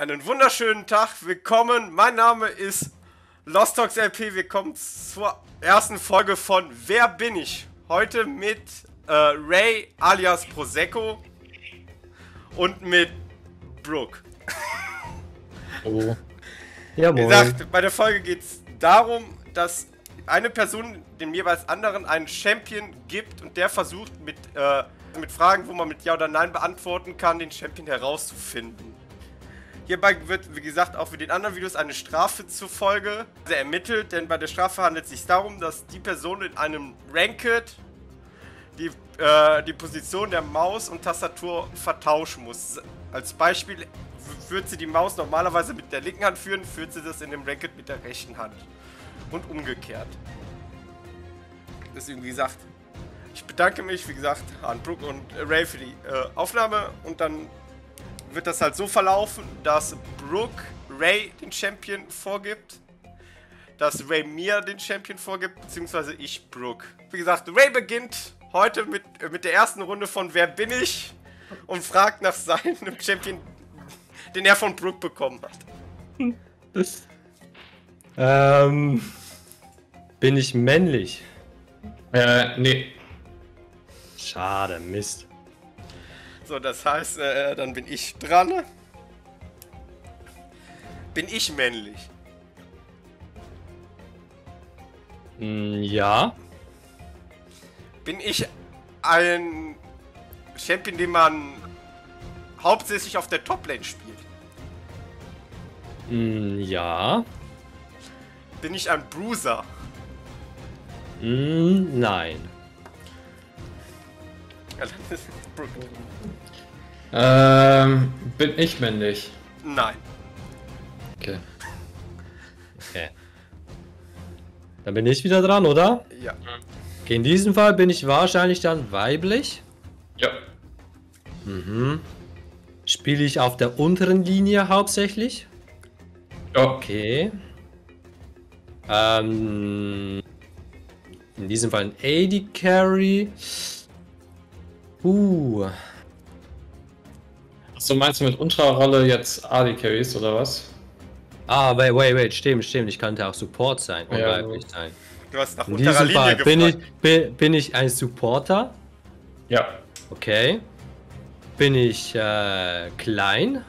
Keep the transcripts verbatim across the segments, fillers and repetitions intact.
Einen wunderschönen Tag, willkommen. Mein Name ist Lost Talks L P. Willkommen zur ersten Folge von Wer bin ich? Heute mit äh, Ray alias Prosecco und mit Brooke. Oh. Ja, Wie gesagt, bei der Folge geht es darum, dass eine Person dem jeweils anderen einen Champion gibt und der versucht mit, äh, mit Fragen, wo man mit Ja oder Nein beantworten kann, den Champion herauszufinden. Hierbei wird, wie gesagt, auch wie den anderen Videos eine Strafe zur Folge ermittelt, denn bei der Strafe handelt es sich darum, dass die Person in einem Ranked die, äh, die Position der Maus und Tastatur vertauschen muss. Als Beispiel führt sie die Maus normalerweise mit der linken Hand führen, führt sie das in dem Ranked mit der rechten Hand. Und umgekehrt. Deswegen, wie gesagt, ich bedanke mich, wie gesagt, an Brooke und Ray für die äh, Aufnahme und dann wird das halt so verlaufen, dass Brooke Ray den Champion vorgibt, dass Ray mir den Champion vorgibt, beziehungsweise ich Brooke. Wie gesagt, Ray beginnt heute mit, äh, mit der ersten Runde von Wer bin ich? Und fragt nach seinem Champion, den er von Brooke bekommen hat. Das, ähm, bin ich männlich? Äh, nee. Schade, Mist. So, das heißt, äh, dann bin ich dran. Bin ich männlich? Mm, ja. Bin ich ein Champion, den man hauptsächlich auf der Toplane spielt? Mm, ja. Bin ich ein Bruiser? Mm, nein. Ja, dann ist Brooke. Ähm, bin ich männlich? Nein. Okay. Okay. Dann bin ich wieder dran, oder? Ja. Okay, in diesem Fall bin ich wahrscheinlich dann weiblich. Ja. Mhm. Spiele ich auf der unteren Linie hauptsächlich? Ja. Okay. Ähm, in diesem Fall ein A D Carry. Uh. Achso, meinst du mit unterer Rolle jetzt A D Carries oder was? Ah, wait, wait, wait, stimmt, stimmt. Ich könnte auch Support sein und Ja, weiblich sein. Du hast nach In unterer diesem Linie Fall gefragt. bin ich, bin, bin ich ein Supporter. Ja. Okay. Bin ich äh, klein?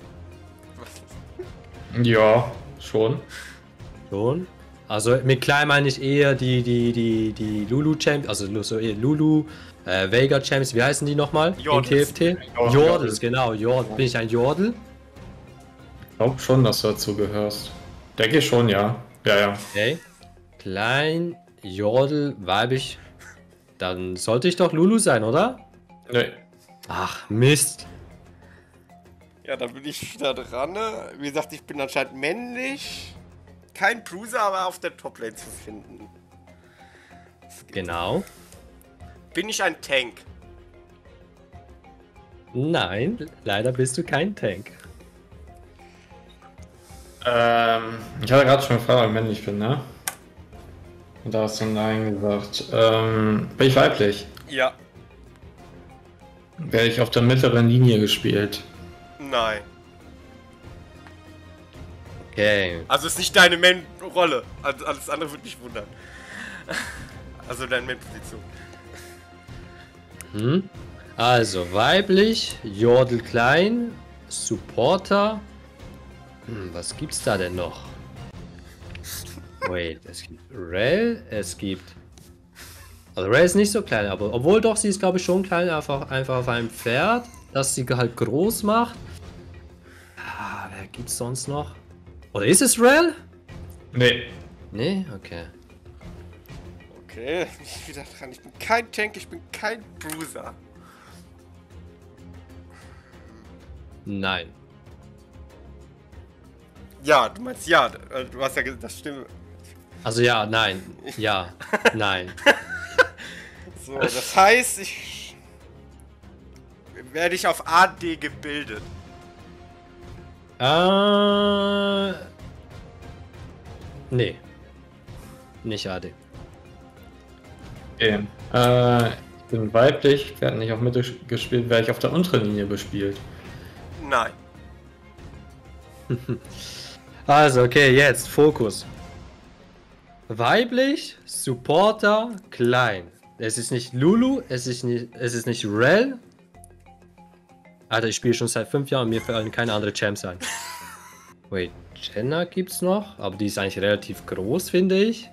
Ja, schon. Schon. Also mit klein meine ich eher die, die, die, die Lulu Champions, also so eher Lulu, äh, Vega Champions, wie heißen die nochmal? In Jordels. T F T? Jordels. Jordels, genau, Jordel. Bin ich ein Jordel? Ich glaube schon, dass du dazu gehörst. Denke ich schon, ja. Ja, ja. Okay. Klein, Jordel, weiblich. Dann sollte ich doch Lulu sein, oder? Nee. Ach, Mist. Ja, dann bin ich wieder dran. Wie gesagt, ich bin anscheinend männlich. Kein Bruiser, aber auf der Toplane zu finden. Genau. Bin ich ein Tank? Nein, leider bist du kein Tank. Ähm, ich hatte gerade schon gefragt, ob ich männlich bin, ne? Und da hast du Nein gesagt. Ähm, bin ich weiblich? Ja. Werde ich auf der mittleren Linie gespielt? Nein. Okay. Also ist nicht deine Main-Rolle. Also alles andere würde mich wundern. Also deine Main-Position. Hm. Also weiblich, Jordel klein, Supporter. Hm, was gibt's da denn noch? Wait, es gibt Rel, es gibt. Also Rel ist nicht so klein, aber obwohl doch, sie ist glaube ich schon klein, einfach, einfach auf einem Pferd, das sie halt groß macht. Ah, wer gibt's sonst noch? Oder ist es Rel? Nee. Nee, okay. Okay, ich bin wieder dran. Ich bin kein Tank, ich bin kein Bruiser. Nein. Ja, du meinst ja. Du hast ja gesagt, das stimmt. Also ja, nein, ja, nein. So, das heißt, ich werde ich auf A D gebildet. Äh. Nee. Nicht A D. Okay. Äh, ich bin weiblich, werde nicht auf Mitte gespielt, werde ich auf der unteren Linie bespielt. Nein. Also, okay, jetzt Fokus. Weiblich, Supporter, klein. Es ist nicht Lulu, es ist nicht, es ist nicht Rel. Alter, ich spiele schon seit fünf Jahren und mir fallen keine andere Champs ein. Wait, Jenna gibt's noch, aber die ist eigentlich relativ groß, finde ich.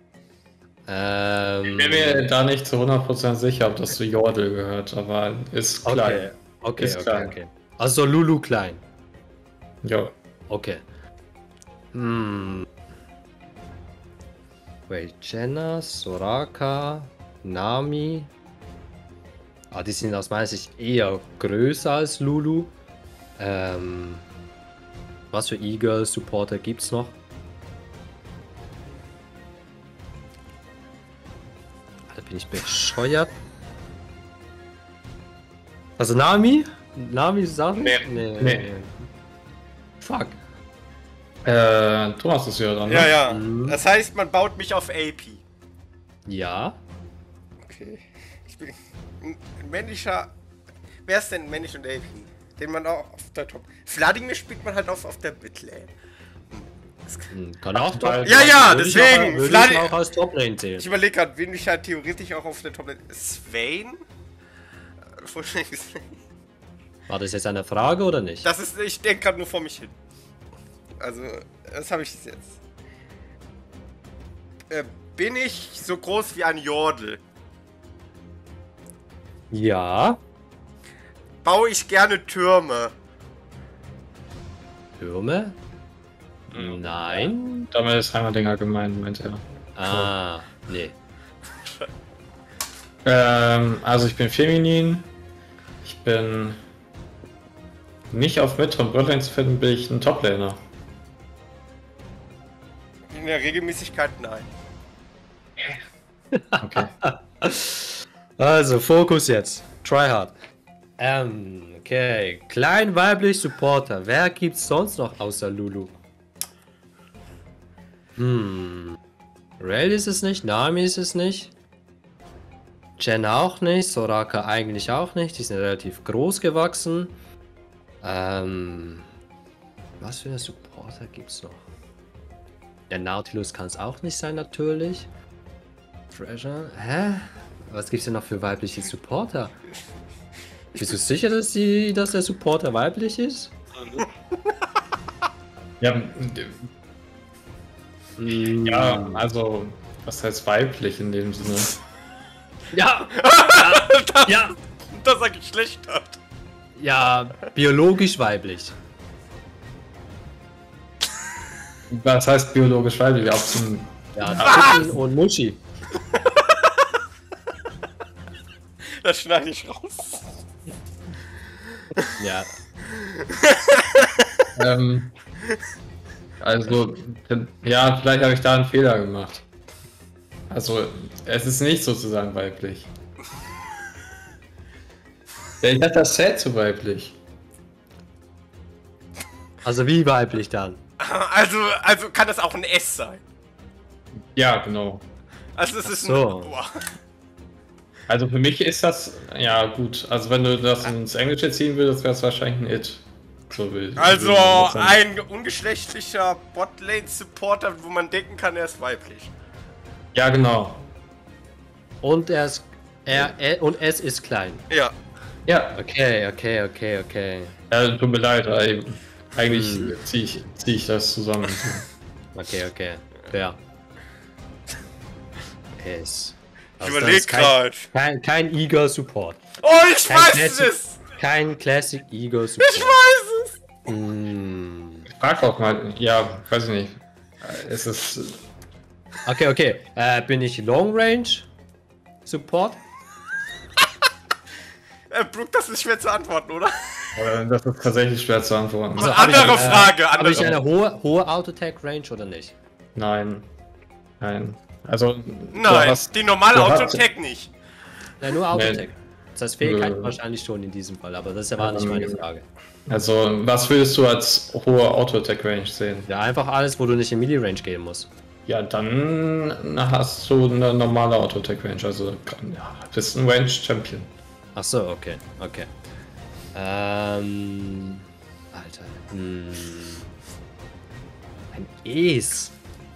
Ähm, Ich bin mir da nicht zu hundert Prozent sicher, ob das zu Jordel gehört, aber ist okay, klein. okay, Ist okay, klein. okay. Also Lulu klein. Jo. Okay. Hm. Wait, Jenna, Soraka, Nami. Ah, die sind aus meiner Sicht eher größer als Lulu. Ähm. Was für E-Girl-Supporter gibt's noch? Da bin ich bescheuert. Also Nami? Nami Sachen? Nee. Nee. Nee. Fuck. Äh, Thomas ist wieder dran, ne? Ja, ja. Mhm. Das heißt, man baut mich auf A P. Ja. Okay. Ich bin ein männlicher. Wer ist denn männlich und A P? Den man auch auf der Top. Vladimir spielt man halt auf, auf der Midlane. Hm, kann auch Top. Ja, ja, Würde ich deswegen. auch, würde Vladi- ich auch als Top-Lane zählen. Ich überlege gerade, wen ich halt theoretisch auch auf der Top. Swain? War das jetzt eine Frage oder nicht? Das ist. Ich denke gerade nur vor mich hin. Also, das habe ich jetzt. Äh, bin ich so groß wie ein Jordel? Ja. Baue ich gerne Türme? Türme? Nein. Damit ist Heimerdinger gemeint, meint er. Ah, nee. Ähm, also ich bin feminin. Ich bin nicht auf Mid- und Botlane zu finden, bin ich ein Toplaner. In der Regelmäßigkeit nein. Okay. Also, Fokus jetzt. Try hard. Ähm, okay. Klein weiblich Supporter. Wer gibt's sonst noch außer Lulu? Hm. Rel ist es nicht, Nami ist es nicht. Jen auch nicht, Soraka eigentlich auch nicht. Die sind relativ groß gewachsen. Ähm. Was für eine Supporter gibt's noch? Der Nautilus kann es auch nicht sein, natürlich. Treasure. Hä? Was gibt's denn noch für weibliche Supporter? Bist du sicher, dass, die, dass der Supporter weiblich ist? Ja, Mm, ja, also, was heißt weiblich in dem Sinne? Ja! das, Ja! das er Geschlecht hat. Ja, biologisch weiblich. Was heißt biologisch weiblich? Auch zum, Ja, Titten und Muschi. Das schneide ich raus. Ja. ähm, also, ja, vielleicht habe ich da einen Fehler gemacht. Also, es ist nicht sozusagen weiblich. Ja, ich hatte das Set zu weiblich. Also wie weiblich dann? Also, also kann das auch ein S sein. Ja, genau. Also es ist so. ein. Boah. Also für mich ist das, ja gut, also wenn du das ins Englische ziehen würdest, wäre es wahrscheinlich ein It. So will, Also will ich sagen. ein ungeschlechtlicher Botlane-Supporter, wo man denken kann, er ist weiblich. Ja, genau. Und er ist. Er, er und es ist klein. Ja. Ja, Okay, okay, okay, okay. ja tut mir leid, ey. Eigentlich Hm. ziehe ich, zieh ich das zusammen. Okay, okay. Ja. Es. Ich Also das überleg ist kein- grad. Kein, kein Eagle Support. Oh, ich Kein weiß Classic, es! kein Classic Eagle Support. Ich weiß es! Mm. Ich frag auch mal, ja, weiß ich nicht. Es ist, Okay, okay. Äh, bin ich Long Range Support? Äh, Brooke, das ist schwer zu antworten, oder? äh, das ist tatsächlich schwer zu antworten. Also- hab ich, andere Frage, Habe andere. ich eine hohe, hohe Auto-Attack-Range oder nicht? Nein. Nein. Also, du Nein, hast- die normale du hast- Autotech nicht. Nein, nur Auto-Attack. Das heißt Fähigkeit Nö. wahrscheinlich schon in diesem Fall, aber das war nicht meine Frage. Also, was würdest du als hohe Auto-Attack-Range sehen? Ja, einfach alles, wo du nicht in Melee-Range gehen musst. Ja, dann hast du eine normale Auto-Attack-Range, also ja, bist ein Range-Champion. Ach so, okay, okay. Ähm. Alter. Hm. Ein Ace.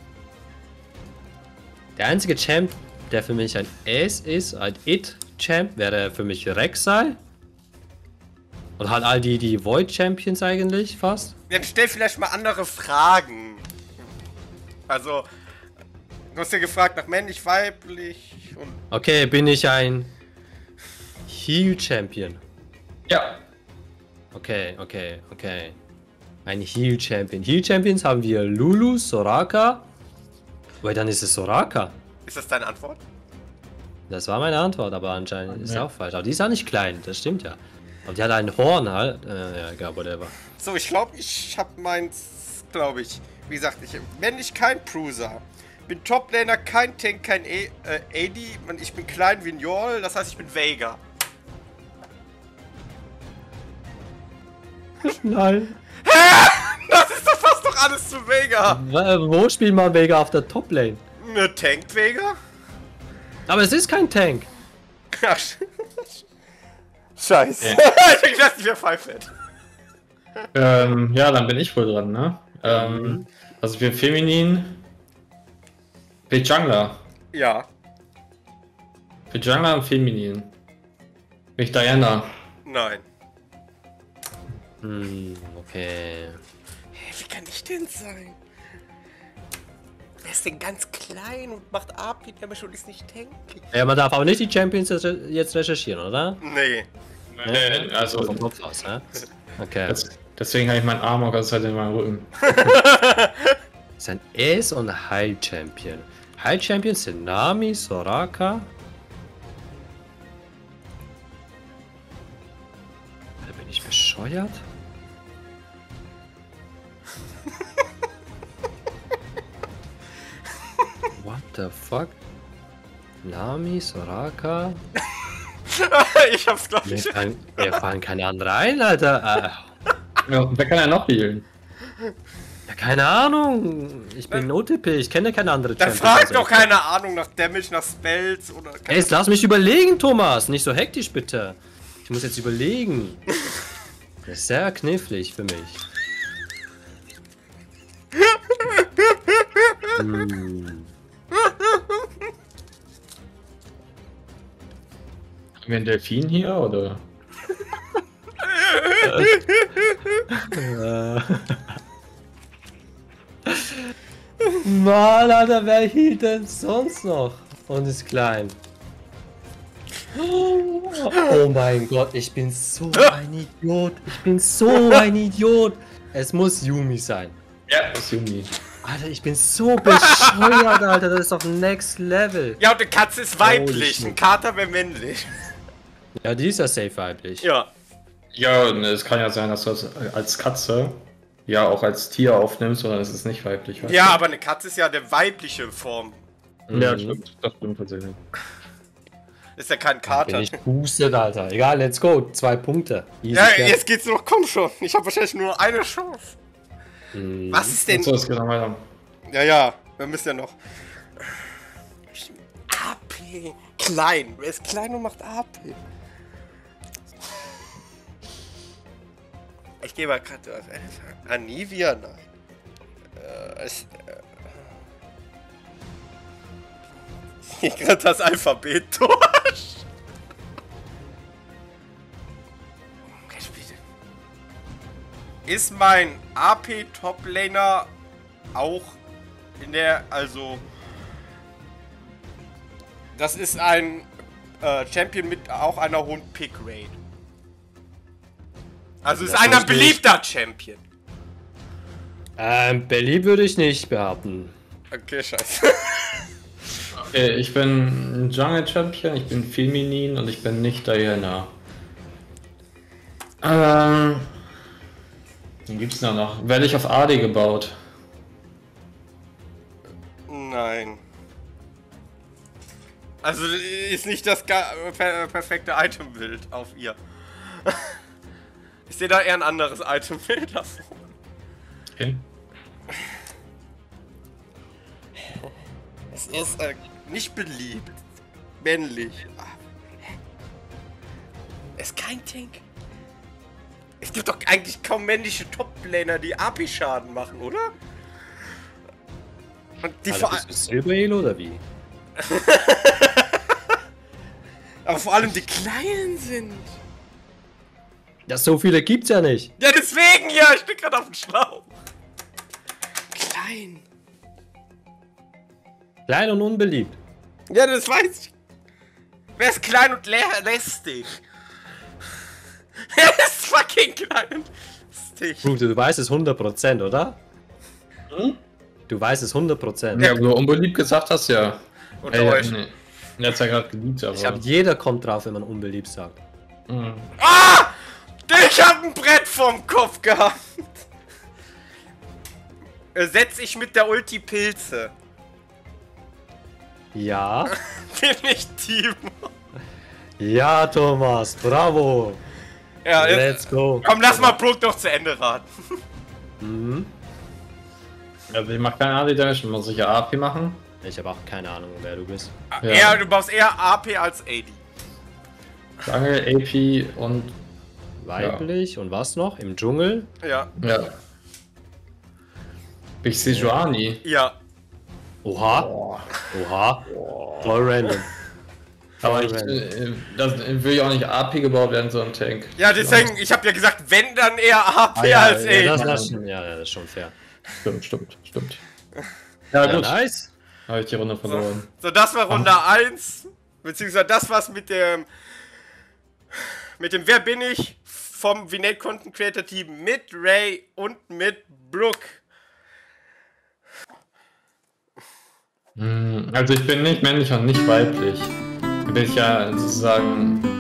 Der einzige Champ, der für mich ein Ace ist, ein It-Champ, wäre für mich Rek'Sai. Und halt all die, die Void-Champions eigentlich fast. Dann stell vielleicht mal andere Fragen. Also, du hast ja gefragt nach männlich, weiblich und... Okay, bin ich ein Heal-Champion? Ja. Okay, okay, okay. Ein Heal-Champion. Heal-Champions haben wir Lulu, Soraka. Weil dann ist es Soraka. Ist das deine Antwort? Das war meine Antwort, aber anscheinend ist Ja. auch falsch. Aber die ist auch nicht klein, das stimmt ja. Aber die hat ein Horn halt. Äh, ja, egal, whatever. So, ich glaube, ich habe meins, glaube ich. Wie gesagt, ich männlich kein Bruiser. Bin Toplaner, kein Tank, kein e äh, A D. Und ich bin klein wie ein Yordle, das heißt, ich bin Veigar. Nein. Das ist doch fast doch alles zu Veigar. Wo spielt man Vega auf der Top-Lane? Eine Tank Veigar? Aber es ist kein Tank. Ach, Scheiße. Ja. Ich dachte, ich wäre Pfeifett. Ähm, ja, dann bin ich wohl dran, ne? Ähm, also ich bin feminin. Bin Jungler. Ja. Bin Jungler und feminin. Bin ich Diana. Nein. Hm, okay. Hä, wie kann ich denn sein? Wer ist denn ganz klein und macht A P, der schon ist nicht tanky? Ja, man darf aber nicht die Champions jetzt recherchieren, oder? Nee. Nee, also vom Kopf aus, ne? Okay. das, deswegen habe ich meinen Arm auch ganz halt in meinem Rücken. Ist ein Ace und Heil-Champion. Heil-Champions sind Nami, Soraka. Alter, bin ich bescheuert? What the fuck? Nami, Soraka? Ich hab's glaub Mir ich. fallen, mir fallen keine anderen ein, Alter. Äh, Ja, wer kann ja noch healen? ja, keine Ahnung. Ich bin O T P, ich kenne keine andere Dann Champions. frag doch keine Ahnung nach Damage, nach Spells oder... Ey, jetzt lass mich überlegen, Thomas. Nicht so hektisch, bitte. Ich muss jetzt überlegen. Das ist sehr knifflig für mich. Hm. Haben wir einen Delfin hier, oder? Mann, Alter, wer hielt denn sonst noch? Und ist klein. Oh mein Gott, ich bin so ein Idiot. Ich bin so ein Idiot. Es muss Yumi sein. Ja, das ist Yumi. Alter, ich bin so bescheuert, Alter. Das ist doch Next Level. Ja, und eine Katze ist weiblich, Holy ein Kater wäre männlich. Ja, die ist ja safe weiblich. Ja. Ja, und es kann ja sein, dass du das als Katze ja auch als Tier aufnimmst, oder es ist nicht weiblich. weißt Ja, du? aber eine Katze ist ja der weibliche Form. Ja, Mhm. stimmt. Das stimmt tatsächlich. Ist ja kein Bin Kater. ich boosted, Alter. Egal, let's go. Zwei Punkte. Easy Ja, peasy. jetzt geht's noch, komm schon. Ich habe wahrscheinlich nur eine Chance. Mhm. Was ist denn... So, es geht noch weiter. Ja, ja, wir müssen ja noch... A P. Klein. Wer ist klein und macht A P? Ich gehe mal gerade... Anivia? Nein. Äh, es, äh, ich gerade das Alphabet durch. Ist mein A P-Top-Laner auch in der, also... Das ist ein äh, Champion mit auch einer hohen Pick-Rate. Also ist Das einer muss nicht. beliebter Champion. Ähm, Belly würde ich nicht behaupten. Okay, scheiße. Okay, ich bin ein Jungle Champion, ich bin feminin und ich bin nicht Diana. Ähm. Wen gibt's da noch? Werde ich auf A D gebaut? Nein. Also ist nicht das ga- per perfekte Itembild auf ihr. Ich sehe da eher ein anderes Itembild davon. Okay. Es ist äh, nicht beliebt. Männlich. Ah. Es ist kein Tank. Es gibt doch eigentlich kaum männliche Top-Laner, die A P-Schaden machen, oder? Und die Alter, vor bist du Silber-Elo oder wie? Aber vor allem die Kleinen sind. Ja, so viele gibt's ja nicht. Ja, deswegen ja, ich stehe gerade auf dem Schlauch. Klein. Klein und unbeliebt. Ja, das weiß ich. Wer ist klein und lästig? Er ist fucking klein und lästig. Bruder, du weißt es hundert Prozent, oder? Hm? Du weißt es hundert Prozent. Ja, wo du unbeliebt gesagt hast, ja. Und Ey, euch. nee. Er hat's ja gerade geliebt, aber... Ich glaube, jeder kommt drauf, wenn man unbeliebt sagt. Mhm. Ah! Ich hab ein Brett vorm Kopf gehabt. Setz ich mit der Ulti Pilze. Ja. Bin ich Timo. Ja, Thomas, bravo. Ja, jetzt, Let's go. komm, lass mal Brook noch zu Ende raten. Mhm. Also ich mach keine Anti Damage, muss ich ja A P machen. Ich habe auch keine Ahnung, wer du bist. Ja. Eher, du baust eher A P als A D. Lange A P und Weiblich und was noch? Im Dschungel? Ja. ja. Ich sehe Joani. Ja. Oha. Boah. Oha. Voll random. Aber Voll ich, random. äh, das will ja auch nicht A P gebaut werden, so ein Tank. Ja, deswegen, ich habe ja gesagt, wenn, dann eher A P Ah, ja, als A D. ja, das, das, ja, ja, das ist schon fair. Stimmt, stimmt, stimmt. Ja, Ja, gut. nice. Habe ich die Runde verloren. So, das war Runde eins. Beziehungsweise das war's mit dem. Mit dem Wer bin ich? Vom Vinate Content Creator Team mit Ray und mit Brook. Hm, Also ich bin nicht männlich und nicht weiblich. Da bin ich ja sozusagen